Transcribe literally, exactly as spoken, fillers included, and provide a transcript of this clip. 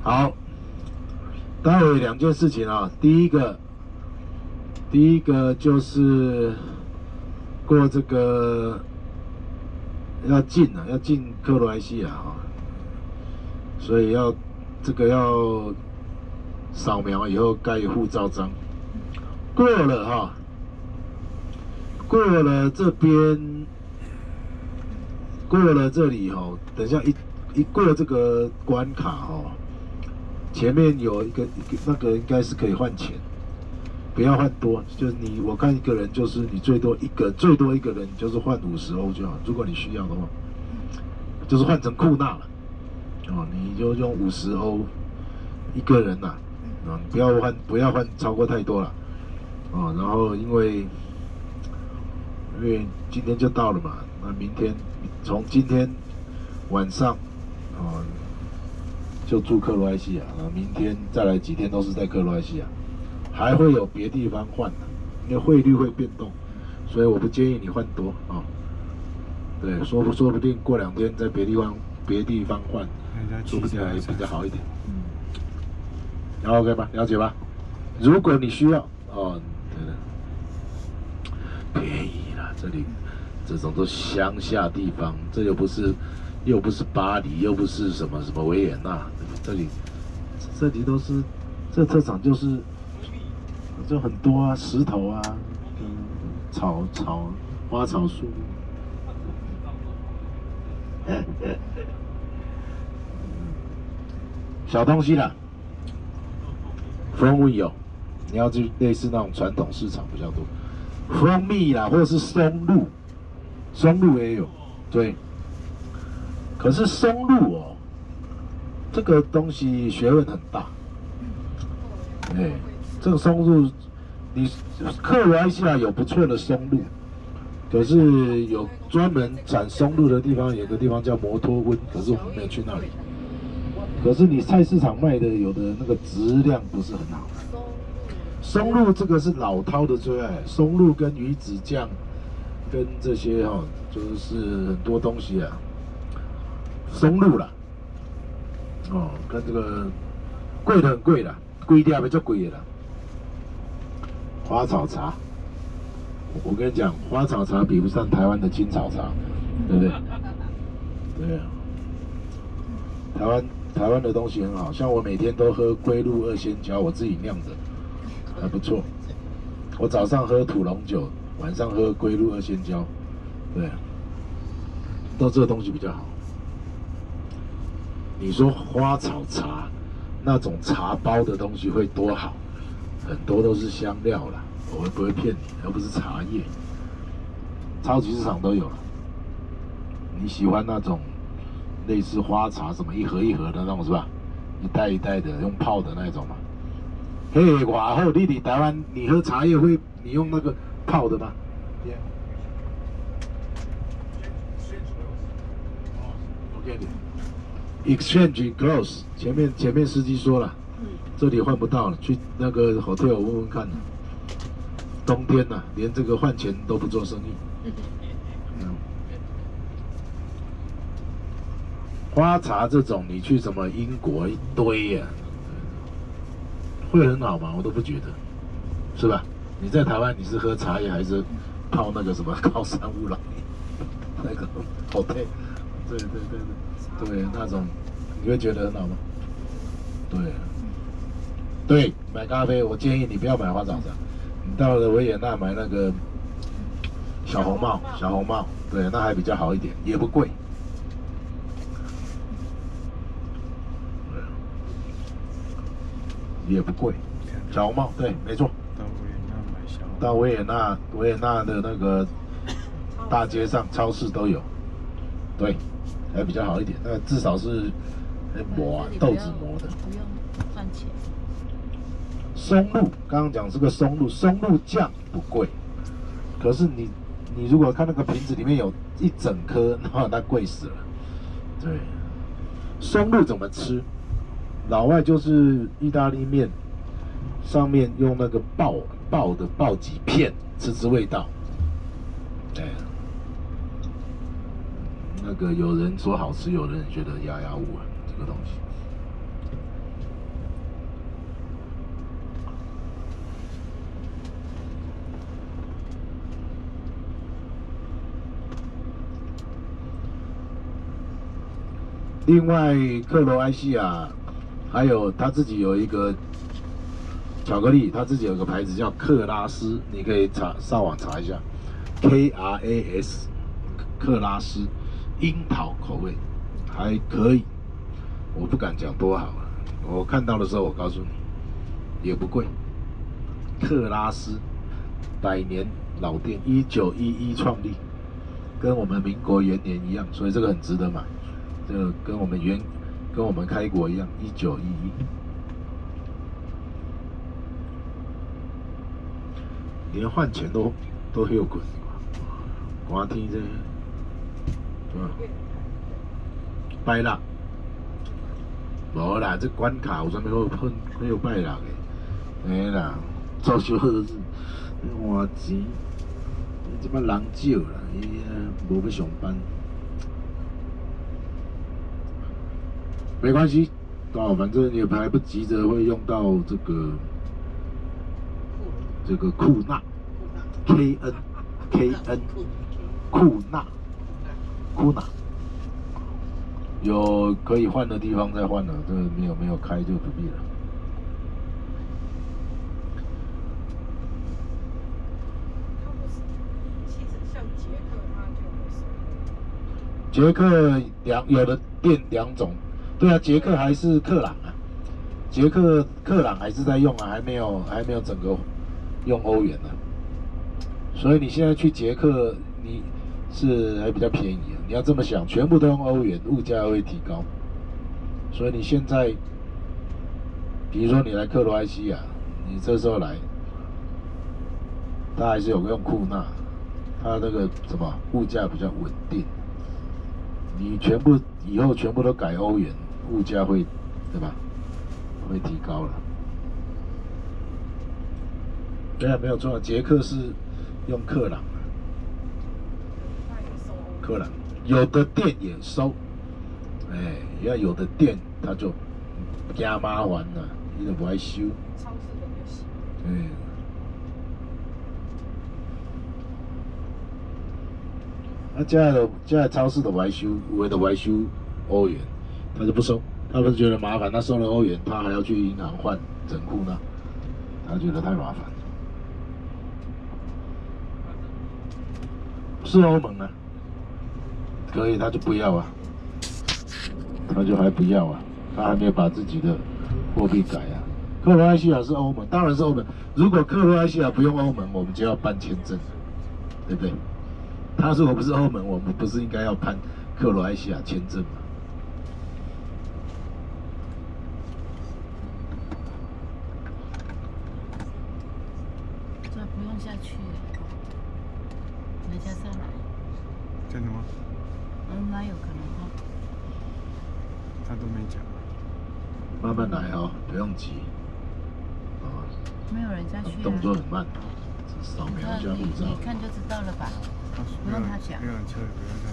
好，待会两件事情啊，第一个，第一个就是过这个要进啊，要进克罗埃西亚啊，所以要这个要扫描以后盖护照章，过了哈，过了这边，过了这里哈，等一下一一过这个关卡哈。前面有一个一个那个应该是可以换钱，不要换多，就是你我看一个人就是你最多一个最多一个人就是换五十欧就好，如果你需要的话，就是换成库纳了，哦，你就用五十欧一个人呐，啊，你不要换不要换超过太多了，哦，然后因为因为今天就到了嘛，那明天从今天晚上，哦。就住克罗埃西亚，然后明天再来几天都是在克罗埃西亚，还会有别地方换的，因为汇率会变动，所以我不建议你换多啊、哦。对，说不说不定过两天在别地方别地方换，说不定还比较好一点。嗯，然后 OK 吧，了解吧？如果你需要哦，对的，便宜啦，这里这种都乡下地方，这又不是。又不是巴黎，又不是什么什么维也纳，这里这里都是，这特产就是就很多啊，石头啊，嗯，草草花草树木，小东西啦，蜂蜜有，你要去类似那种传统市场比较多，蜂蜜啦，或者是松露，松露也有，对。可是松露哦，这个东西学问很大。哎，这个松露，你克罗埃西亚有不错的松露，可是有专门产松露的地方，有个地方叫摩托温，可是我们没有去那里。可是你菜市场卖的有的那个质量不是很好。松露这个是老饕的最爱，松露跟鱼子酱，跟这些哈、哦，就是很多东西啊。松露啦，哦，跟这个贵的很贵啦，贵点比较贵的啦。花草茶，我跟你讲，花草茶比不上台湾的青草茶，对不对？对啊，台湾台湾的东西很好，像我每天都喝龟鹿二仙胶，我自己酿的，还不错。我早上喝土龙酒，晚上喝龟鹿二仙胶，对啊，都这个东西比较好。你说花草茶那种茶包的东西会多好？很多都是香料啦，我会不会骗你？而不是茶叶。超级市场都有了。你喜欢那种类似花茶什么一盒一盒的那种是吧？一袋一袋的用泡的那种嘛。嘿，哇后你你台湾你喝茶叶会你用那个泡的吗？ Exchange close， 前面前面司机说了，这里换不到了，去那个 hotel 问问看。冬天呐、啊，连这个换钱都不做生意。嗯，花茶这种，你去什么英国一堆呀、啊，会很好吗？我都不觉得，是吧？你在台湾你是喝茶叶还是泡那个什么高山乌龙？那个 hotel， 对对对对。 对，那种你会觉得很好吗？对，对，买咖啡，我建议你不要买花草茶，你到了维也纳买那个小红帽，小红帽，对，那还比较好一点，也不贵。也不贵，小红帽，对，没错。到维也纳，维也纳的那个大街上、超市都有，对。 还比较好一点，那至少是磨啊，豆子磨的。 不用赚钱。 松露，刚刚讲这个松露，松露酱不贵，可是你你如果看那个瓶子里面有一整颗，那那贵死了。对，松露怎么吃？老外就是意大利面，上面用那个爆爆的爆几片，吃吃味道。对。 那个有人说好吃，有人觉得压压物啊，这个东西。 另外，克罗埃西亚还有他自己有一个巧克力，他自己有个牌子叫克拉斯，你可以查上网查一下 ，K R A S， 克拉斯，樱桃口味，还可以，我不敢讲多好啊。我看到的时候，我告诉你，也不贵。克拉斯，百年老店，一九一一创立，跟我们民国元年一样，所以这个很值得买。这个跟我们元，跟我们开国一样，一九一一。连换钱都都有滚，寒天这，嗯，拜六，无啦，这关卡有啥物好喷，没有拜六的，嘿啦，做小日子，换钱，即摆人少啦，伊无要上班，没关系，哦，反正也还不急着会用到这个。这个库纳 ，K N K N 库纳库纳，有可以换的地方再换了，这个没有没有开就不必了。捷克两有的店两种，对啊，捷克还是克朗啊，捷克克朗还是在用啊，还没有还没有整个。用欧元呢、啊，所以你现在去捷克，你是还比较便宜啊。你要这么想，全部都用欧元，物价会提高。所以你现在，比如说你来克罗埃西亚，你这时候来，它还是有个用库纳，它那个什么物价比较稳定。你全部以后全部都改欧元，物价会，对吧？会提高了。对啊，没有错，捷克是用克朗，克朗有的店也收，哎，要有的店他就加麻烦了，你就不爱收。超市的就行。嗯。啊，家的家的超市的维修，有的都维修欧元，他就不收，他们觉得麻烦，他收了欧元，他还要去银行换整库呢，他觉得太麻烦。是欧盟啊，可以，他就不要啊，他就还不要啊，他还没有把自己的货币改啊。克罗埃西亚是欧盟，当然是欧盟。如果克罗埃西亚不用欧盟，我们就要办签证，对不对？他如果不是欧盟，我们不是应该要办克罗埃西亚签证吗？ 这不用下去。人家再来， 真的吗？ 嗯，那有可能哈。 他都没讲。 慢慢来哦，不用急。啊。 没有人家去、啊。 动作很慢，扫描一下路障。 你看就知道了吧？不用他讲。 没有人车，不用他。